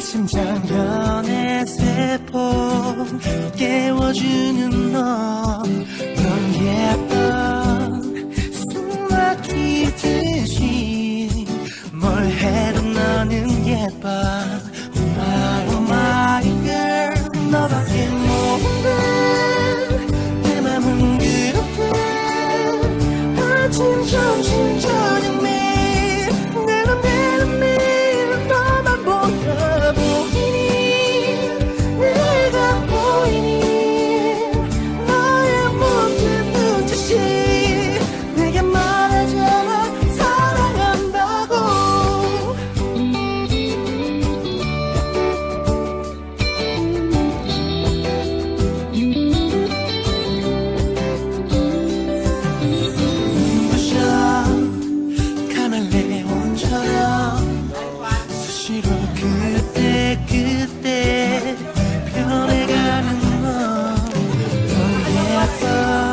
심장 변의 세포 깨워주는 너 예뻐 숨막히듯이 뭘 해도 너는 예뻐 Oh my girl 너밖에 모른다 내 맘은 그렇게 아침 점심 저녁 매일 내 맘대로 매일 너만 보여 보이니 내가 보이니 너의 모든 눈짓이 내게 말하잖아 사랑한다고 눈부셔 카멜레온처럼 수시로 그때 변해가는 너 예뻐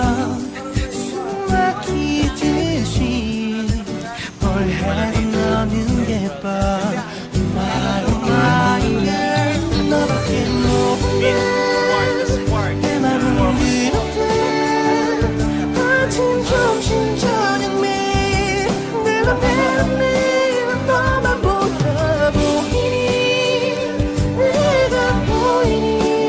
숨막히듯이 뭘 해도 너는 예뻐 Oh my girl 너밖에 모르네 내 맘은 그렇게 아침 점심 저녁 매일 내 맘대로 매일 너만 보여 보이니 내가 보이니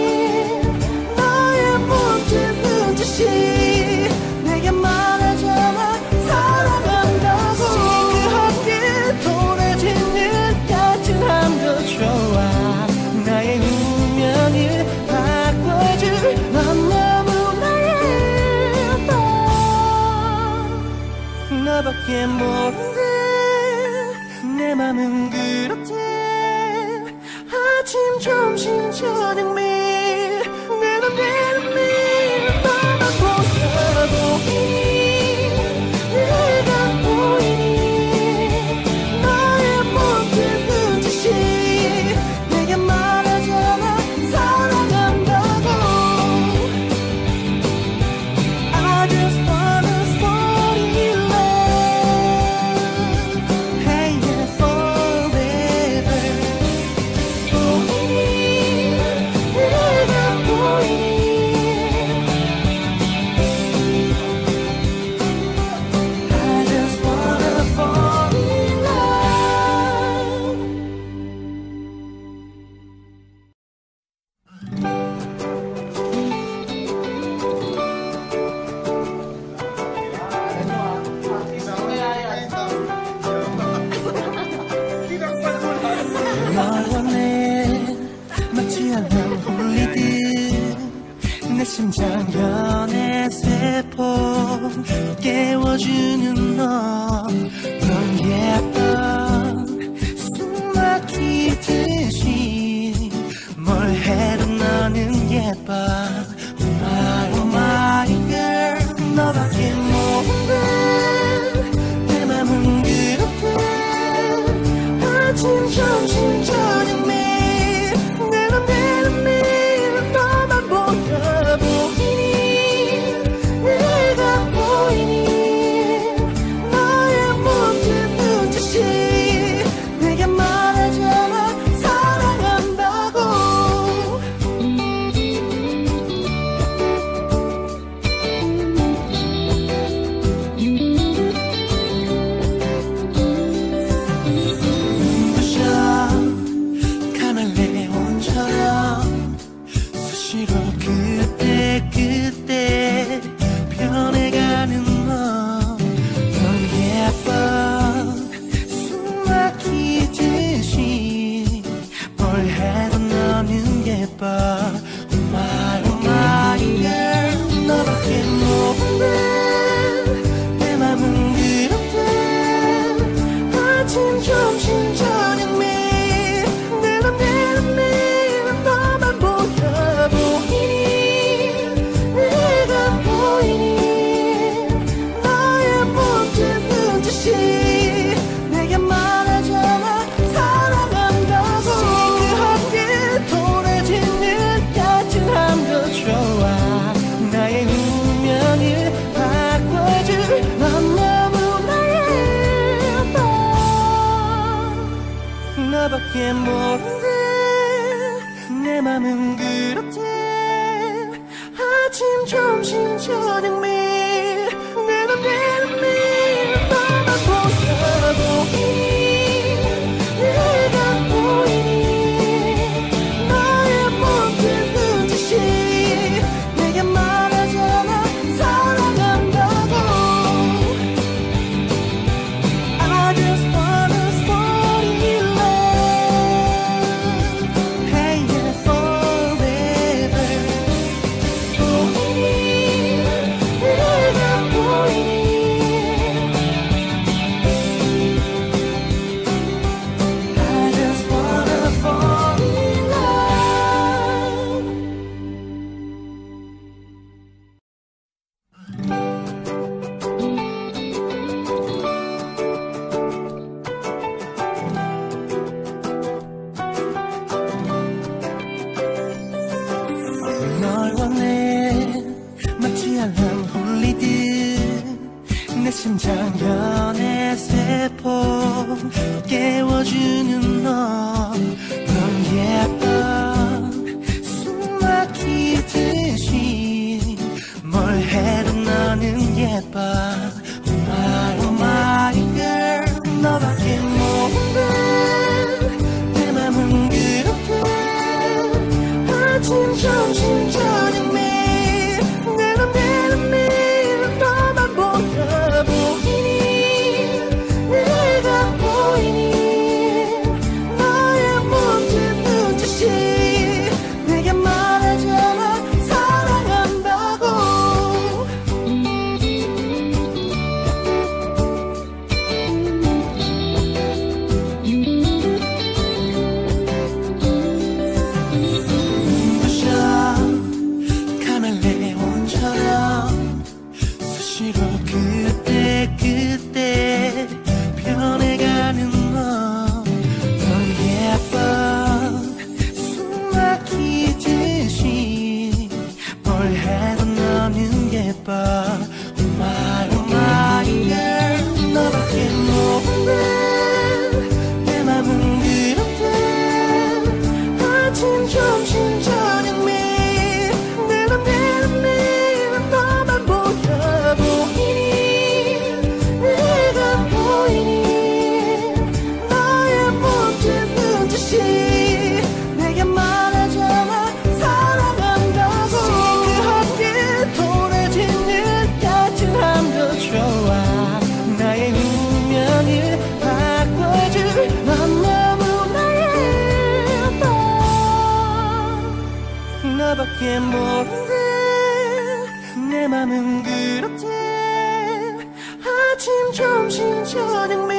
너의 모든 눈짓이 내게 말하잖아 사랑한다고 시크하게 도래지는 따뜻함도 좋아 나의 운명을 바꿔줄 넌 너무나 예뻐 너밖에 모르네 내 맘은 그렇대 아침 점심 저녁 매일 내 맘대로 매일 너만 보여 보이니 내가 보이니 너의 모든 눈짓이 내게 말하잖아 사랑한다고 I just wanna fall in love Hey yeah forever 보이니 내가 보이니 I just wanna fall in love 널 원해 마치 알람 울리듯 내 심장 변의 세포 깨워주는 너 예뻐 숨막히듯이 뭘 해도 너는 예뻐 Oh my girl 너밖에 모른다 내 맘은 그렇게 아침 점심 저녁 매일 내 맘대로 매일 너만 보여 보이니 내가 보이니 너의 모든 눈짓이 내게 말하잖아 사랑한다고 눈부셔 카멜레온처럼 수시로 그때 변해가는 너 예뻐 숨막히듯이 뭘 해도 너는 예뻐 Oh my girl 너밖에 모른다 내 맘은 그렇대 아침 점심 저녁 매일 내 맘대로 매일 너만 보여 보이니 내가 보이니 너의 모든 눈짓이 내게 말하잖아 사랑한다고 시크하게 도래지는 따뜻함도 좋아 나의 운명을 바꿔줄 넌 너무나 예뻐 너밖에 모르네 내 맘은 그렇대. 아침 점심 저녁 매일 내가 매일매일 너만 보니 내가 보이니 너의 모든 눈짓이 내게 말하잖아 사랑한다고. I just wanna fall in love. Hey yeah, forever. 보이니 내가 보이니 I just wanna fall in love. 널 원해 마치 알람 울리듯 내 심장 연애 세포 깨워주는 너. 넌 예뻐 숨 막히듯이 뭘 해도 너는 예뻐. Oh my girl 너밖에 모른다. 내 맘은 그렇게 아침 점심 저녁 매일 내가 매일매일 너만 보여 보이니 내가 보이니 너의 모든 눈짓이 내게 말하잖아 사랑한다고. 카멜레온처럼 수시로 그때 변해가는 너. 넌 예뻐 숨 막히듯이 뭘 해도 너는 예뻐. Oh my girl 너밖에 모른다. 내 맘은 그렇대. 아침 점심 저녁 매일 내가 매일매일 너만 보여 보이니 내가 보이니 너의 모든 눈짓이 내게 말하잖아 사랑한다고. 시크하게 도래지는 따뜻함도 좋아. 나의 운명을 바꿔줄 넌 너무나 예뻐. 너밖에 모른다. 내 맘은 그렇대. 아침 점심 저녁